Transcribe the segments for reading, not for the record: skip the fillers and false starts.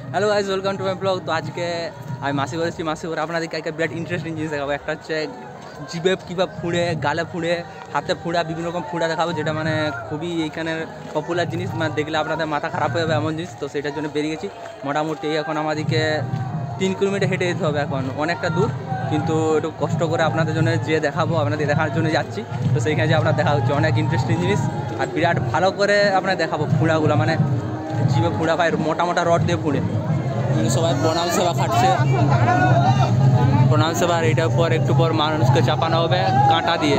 Hello guys, welcome to my blog. তো আজকে আমি মাসি করেছি, মাসি করে আপনাদেরকে একটা বিরাট ইন্টারেস্টিং জিনিস দেখাবো। একটা হচ্ছে জিভে কীভাবে ফুঁড়ে, গালে ফুঁড়ে, হাতে ফুঁড়া, বিভিন্ন রকম ফুঁড়া দেখাবো, যেটা মানে খুবই এইখানের পপুলার জিনিস। মানে দেখলে আপনাদের মাথা খারাপ হয়ে যাবে এমন জিনিস। তো সেটার জন্য বেরিয়ে গেছি। মোটামুটি এখন আমাদেরকে 3 কিলোমিটার হেঁটে যেতে হবে, এখন অনেকটা দূর, কিন্তু একটু কষ্ট করে আপনাদের জন্য যে দেখাবো, আপনাদের দেখার জন্য যাচ্ছি। তো সেইখানে যে আপনার দেখা হচ্ছে অনেক ইন্টারেস্টিং জিনিস, আর বিরাট ভালো করে আপনার দেখাবো ফুঁড়াগুলো, মানে জিভে ফুঁড়া পায়, মোটা মোটা রড দিয়ে ফুঁড়ে। সবাই প্রণাম সেবা খাটছে, প্রণাম সেবা। আর এটার পর একটু পর মানুষকে চাপানো হবে কাঁটা দিয়ে।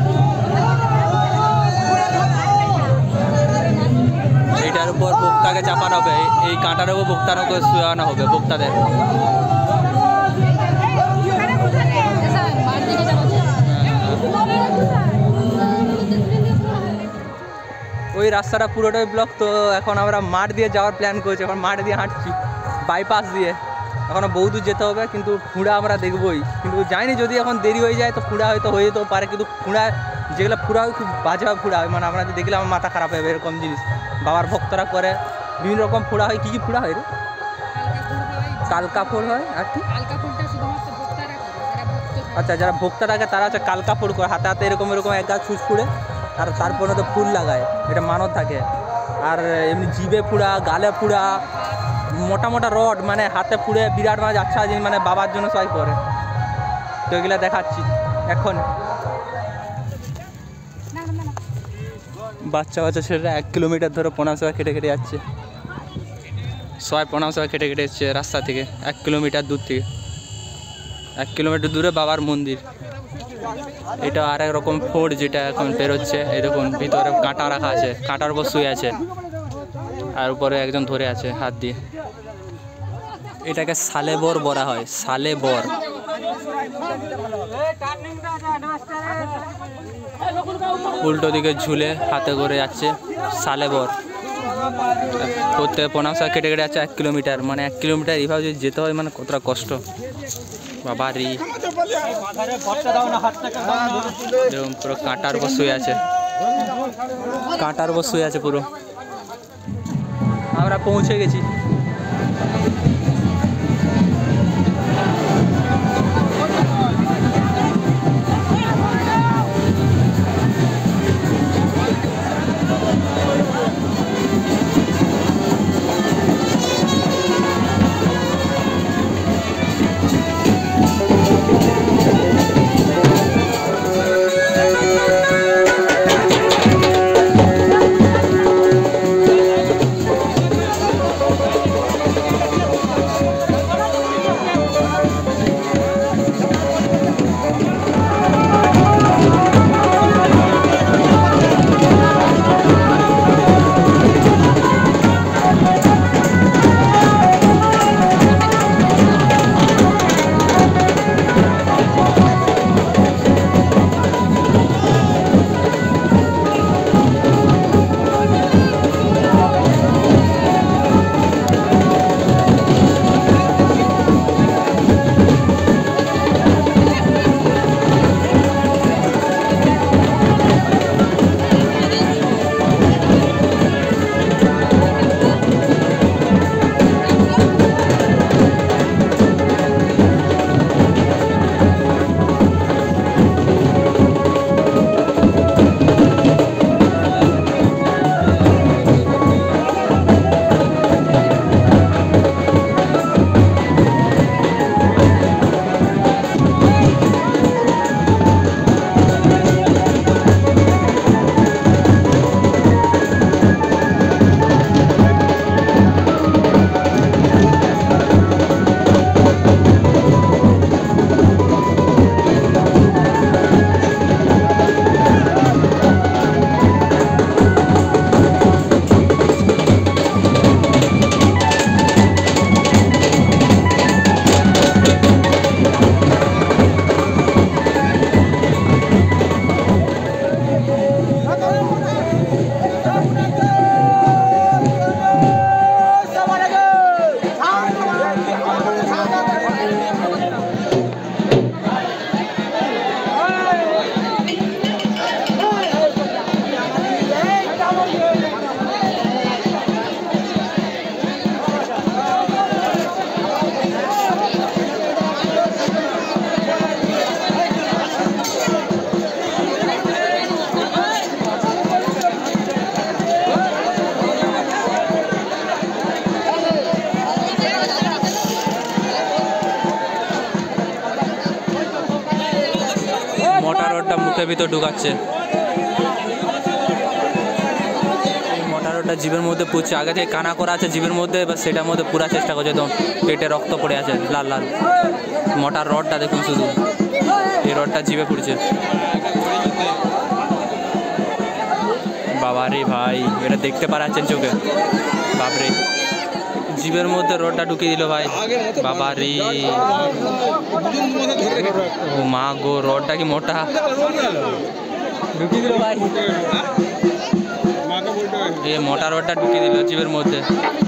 এইটার উপর বক্তাকে চাপানো হবে, এই কাঁটার উপর বক্তাকে শোয়ানো হবে, বক্তাদের। ওই রাস্তাটা পুরোটাই ব্লক। তো এখন আমরা মাঠ দিয়ে যাওয়ার প্ল্যান করছি, এখন মাঠ দিয়ে হাঁটছি বাইপাস দিয়ে। এখনও বহু দূর যেতে হবে, কিন্তু ফুঁড়া আমরা দেখবই। কিন্তু জানি যদি এখন দেরি হয়ে যায় তো ফুঁড়া হয়তো হয়ে যেতেও পারে, কিন্তু ফুঁড়া যেগুলো ফুঁড়া হয় খুব বাজে ফুঁড়া হয়, মানে আপনাদের দেখলে আমার মাথা খারাপ হয়ে যাবে। এরকম জিনিস বাবার ভক্তরা করে, বিভিন্ন রকম ফুঁড়া হয়। কী কী ফুঁড়া হয় রে? কালকা ফুল হয়, আর কি? আচ্ছা, যারা ভক্ত থাকে তারা হচ্ছে কালকা ফুল করে, হাতে হাতে এরকম এরকম এক গাছ ছুঁচ ফুঁড়ে, আর তারপরে তো ফুল লাগায়, এটা মানত থাকে। আর এমনি জিভে ফুঁড়া, গালে ফুঁড়া, মোটা মোটা রড, মানে হাতে ফুঁড়ে বিরাট মানে আচ্ছা জিনিস, মানে বাবার জন্য সবাই করে। তো এগুলো দেখাচ্ছি এখন। বাচ্চা বাচ্চা ছেলেরা 1 কিলোমিটার ধরে প্রণাম সেবা কেটে কেটে যাচ্ছে, সবাই প্রণাম সেবা কেটে কেটে যাচ্ছে রাস্তা থেকে 1 কিলোমিটার দূর থেকে। 1 কিলোমিটার দূরে বাবার মন্দির। এটা আর এক রকম ফোড় যেটা এখন বেরোচ্ছে। এই দেখুন ভিতরে কাঁটা রাখা আছে, কাঁটার উপর শুয়ে আছে, আর উপরে একজন ধরে আছে হাত দিয়ে। এটাকে সালেবর বলা হয়, সালেবর। উল্টো দিকে ঝুলে হাতে করে যাচ্ছে সালেবর। প্রত্যেক প্রণাম সেবা কেটে কেটে যাচ্ছে 1 কিলোমিটার, মানে 1 কিলোমিটার এইভাবে যদি যেতে হয় মানে কতটা কষ্ট বাবারি। দেখুন পুরো কাঁটার উপর শুয়ে আছে, কাঁটার উপর শুয়ে আছে পুরো। আমরা পৌঁছে গেছি। মুখের ভিতর ঢুকাচ্ছে। মোটা রডটা জিভের মধ্যে পুড়ছে, আগে থেকে কানা করা আছে জিভের মধ্যে, এবার সেটার মধ্যে পুরার চেষ্টা করছে, একদম পেটে রক্ত পড়ে আছে লাল লাল। মোটা রডটা দেখুন শুধু, এই রডটা জিভে পুড়ছে। বাবা রে ভাই, এটা দেখতে পারাচ্ছেন চোখে, বাপরে জিভের মধ্যে রডটা ঢুকিয়ে দিল ভাই, বাবা রে। ও মা গো, রডটা কি মোটা ঢুকিয়ে দিল ভাই, এ মোটা রডটা ঢুকিয়ে দিল জিভের মধ্যে।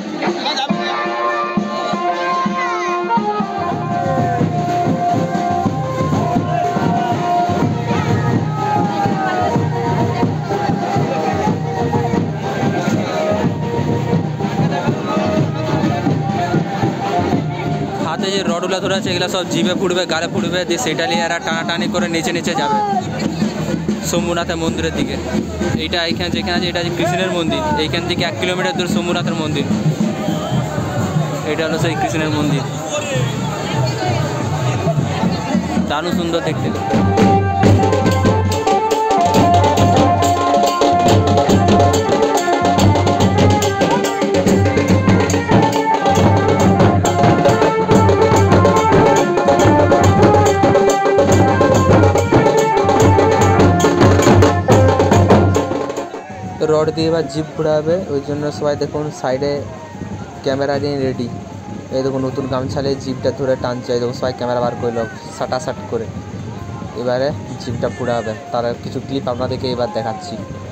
হাতে যে রডগুলো ধরে আছে এগুলো সব জিভে ফুটবে, গালে ফুটবে, দিয়ে সেটা নিয়ে এরা টানাটানি করে নিচে নিচে যাবে শম্ভুনাথের মন্দিরের দিকে। এইটা এইখানে যেখানে আছে এটা হচ্ছে কৃষ্ণের মন্দির, এইখান থেকে 1 কিলোমিটার দূরে শম্ভুনাথের মন্দির। এটা হলো সেই কৃষ্ণের মন্দির, দারুণ সুন্দর দেখতে। রড দিয়ে এবার জিপ ঘোরাবে, ওই জন্য সবাই দেখুন সাইডে ক্যামেরা নিয়ে রেডি। এই দেখুন নতুন গামছালে জিপটা ধরে টানছে, এই দেখুন সবাই ক্যামেরা বার করলো সাটাসাট করে। এবারে জিপটা ঘোরাবে, তার কিছু ক্লিপ আপনাদেরকে এবার দেখাচ্ছি।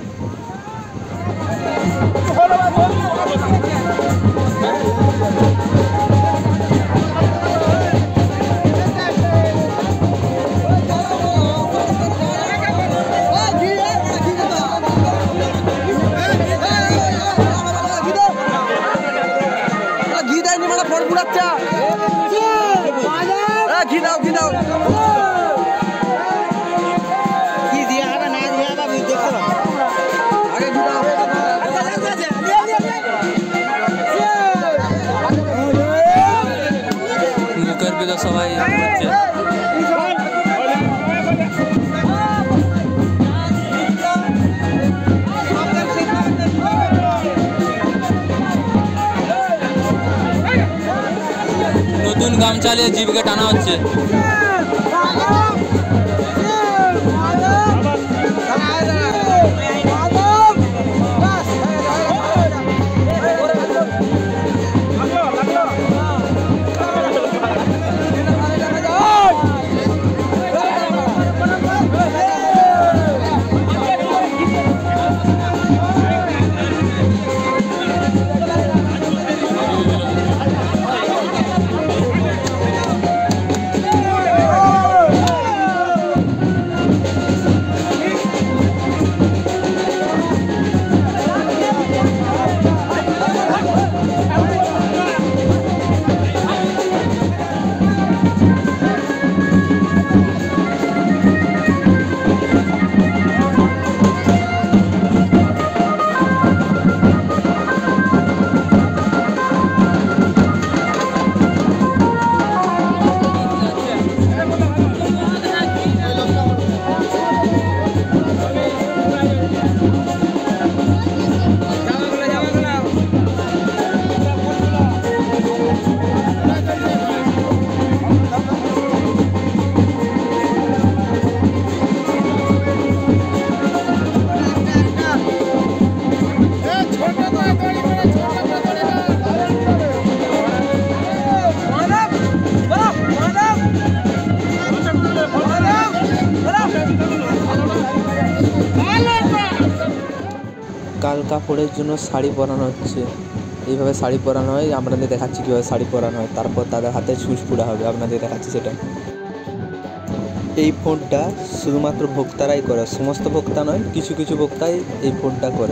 মুখের ভিতর সবাই হচ্ছে। নতুন গামছা নিয়ে জিভকে টানা হচ্ছে। কাল কাপড়ের জন্য শাড়ি পরানো হচ্ছে, এইভাবে শাড়ি পরানো হয়। আপনাদের দেখাচ্ছি কীভাবে শাড়ি পরানো হয়, তারপর তাদের হাতে ছুঁচ পুরা হবে, আপনাদের দেখাচ্ছি সেটা। এই ফোনটা শুধুমাত্র ভোক্তারাই করে, সমস্ত ভোক্তা নয়, কিছু কিছু ভোক্তাই এই ফোনটা করে।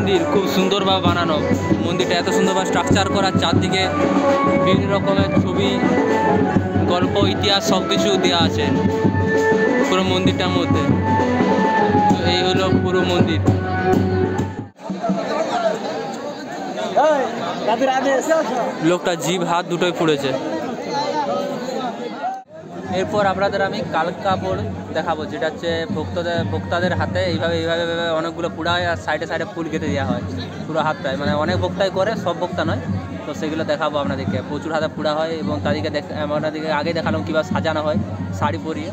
মন্দির খুব সুন্দরভাবে বানানো। মন্দিরটা এত সুন্দরভাবে স্ট্রাকচার করা, চারদিকে বিভিন্ন রকমের ছবি, গল্প, ইতিহাস সব কিছু দেওয়া আছে পুরো মন্দিরটার মধ্যে। তো এই হলো পুরো মন্দির। লোকটা জিভ হাত দুটোই পুড়েছে। এরপর আপনাদের আমি কালকাপুর দেখাবো, যেটা হচ্ছে ভক্তাদের হাতে এইভাবে অনেকগুলো পুড়া হয়, আর সাইডে সাইডে ফুল কেটে দেওয়া হয় পুরো হাতটায়। মানে অনেক ভক্তাই করে, সব ভক্তা নয়। তো সেগুলো দেখাবো আপনাদেরকে। প্রচুর হাতে পুড়া হয় এবং তাদেরকে আপনাদেরকে আগে দেখালাম কীভাবে সাজানো হয় শাড়ি পরিয়ে।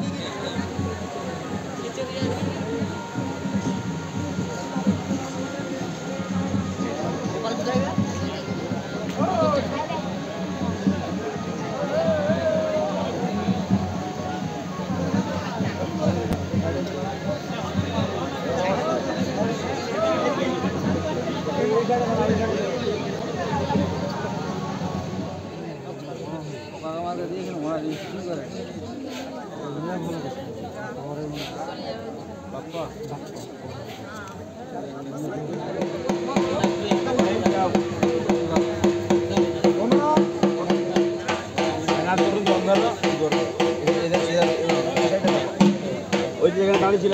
ওই যে এখানে দাঁড়িয়ে ছিল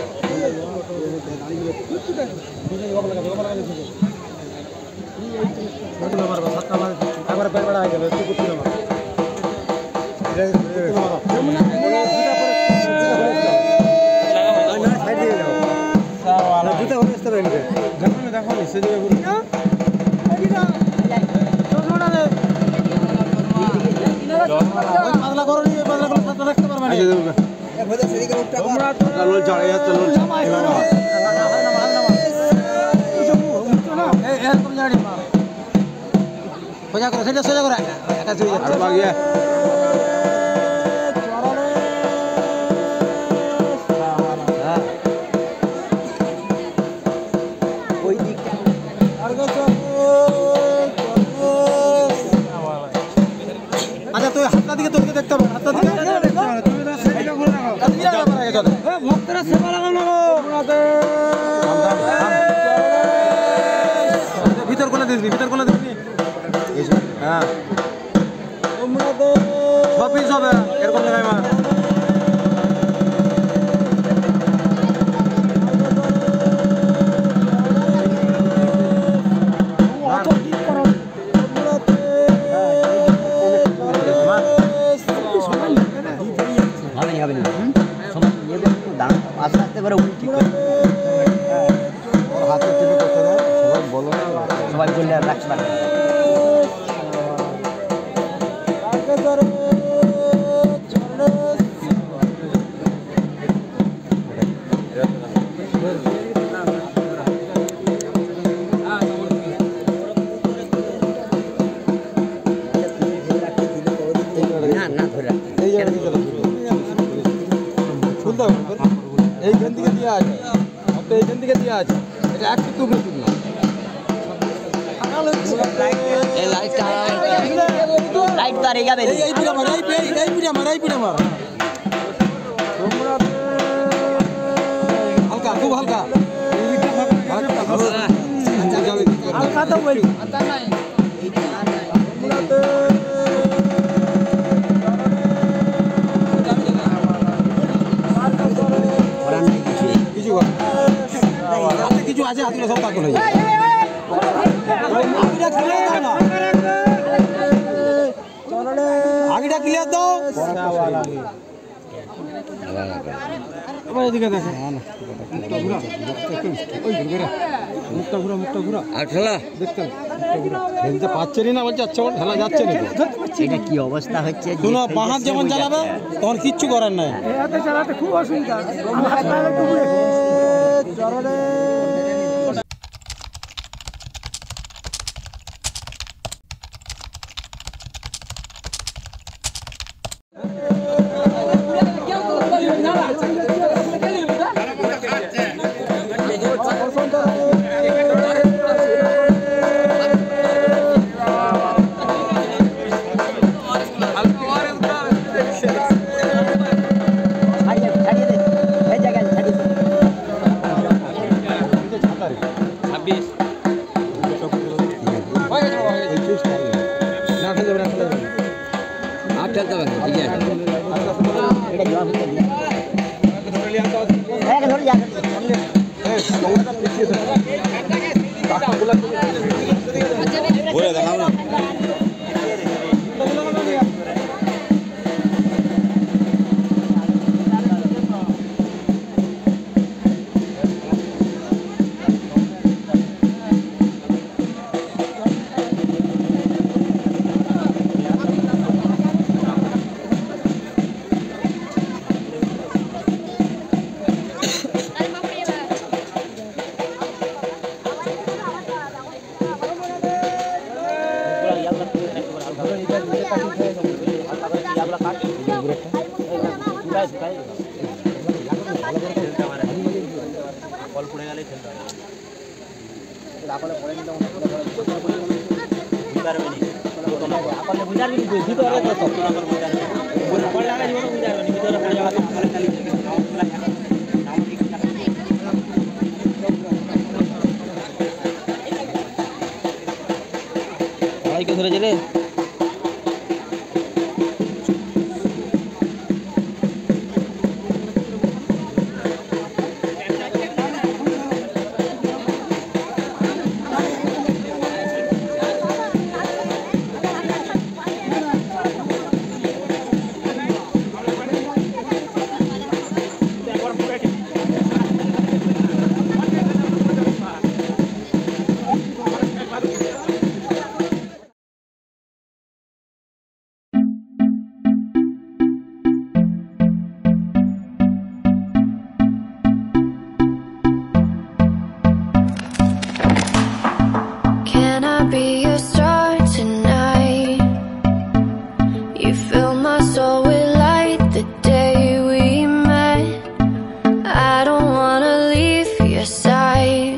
একবার বেড়া হয়ে গেল একটু করছিল জুতা করে আসতে পারেন দেখো সে পাতলা করো পাতলা করে রাখতে পারবেন সোজা করো সেটা সোজা করো একা চলে যাচ্ছে ওই দিকটা আচ্ছা তুই হাতটা দিকে তোকে দেখতে হবে, হাতটা দিকে ভক্তরা সেবা লাগানো ভিতর কোলে দিসনি, ভিতর কোলে দিসনি। হ্যাঁ সব পিস হবে এরকম জায়গায় মার আস্তে আস্তে করে ঠিক করে হাতে টিপে করতে দেয় সবাই বলো না, সবাই বললে রাখতে পারবে। এইখান থেকে দিয়ে আছে, এইখান থেকে দিয়ে আছে, এটা একটু তুলে তুললাম। হালকা খুব হালকা কিছু আছে হাতগুলো সব পাগল হয়ে যায়। আগেটা ক্লিয়ার দাও, এদিকে দেখো মুখটা ঘুরা মুখটা ঘুরা আর ঠেলা দেখতে খেলতে পারছেনি না, বলছে আচ্ছা ঠেলা যাচ্ছে না। এটা কি অবস্থা হচ্ছে? শোনো বাহাত যেমন চালাবে তখন কিচ্ছু করার নাই। চালাতে খুব অসুবিধা। বলে দেখাও না ধরে যেতে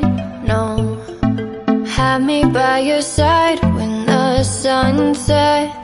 by your side when the sun sets.